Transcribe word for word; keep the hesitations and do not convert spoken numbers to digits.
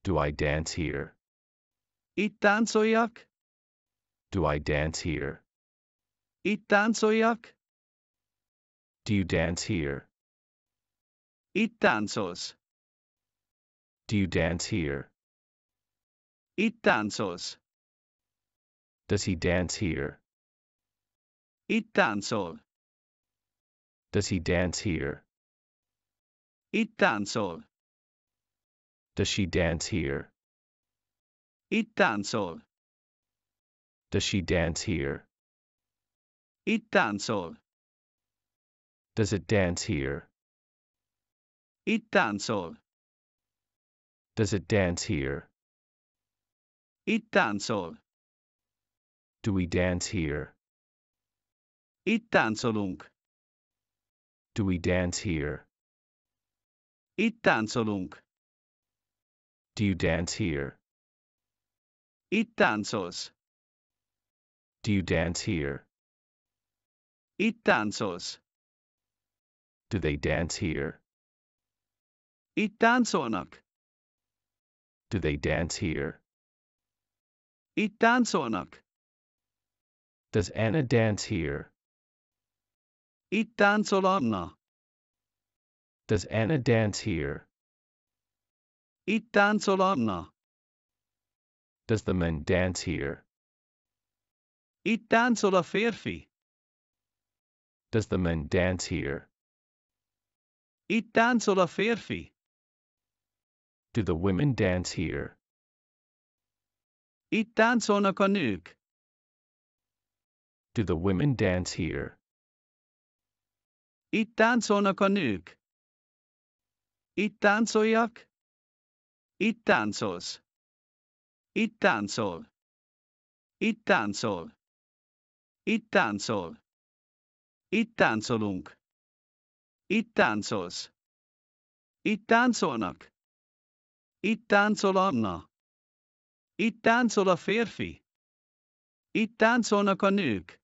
Do I dance here? Itt táncoljak? Do I dance here? Itt táncoljak? Do you dance here? Itt táncolsz. Do you dance here? Itt táncolsz. Does he dance here? Itt táncol. Does he dance here? Itt táncol. Does she dance here? Itt táncol. Does she dance here? Itt táncol. Does it dance here? Itt táncol. Does it dance here? Itt táncol. Do we dance here? Itt táncolunk. Do we dance here? Itt táncolunk. Do you dance here? Itt táncolsz. Do you dance here? Itt táncolsz. Do they dance here? Itt táncolnak. Do they dance here? Itt táncolnak. Does Anna dance here? Itt táncol Anna. Does Anna dance here? Itt táncol Anna. Does the man dance here? Itt táncol a férfi. Does the man dance here? Itt táncol a férfi. Do the women dance here? Itt táncolnak a nők. Do the women dance here? Itt táncolnak a nők. Itt táncoljak? Itt táncolsz. Itt táncol. Itt táncol. Itt táncol. Itt táncolunk. Itt táncolsz. Itt táncolnak. Itt táncol Anna. Itt táncol a férfi. Itt táncolnak a nők.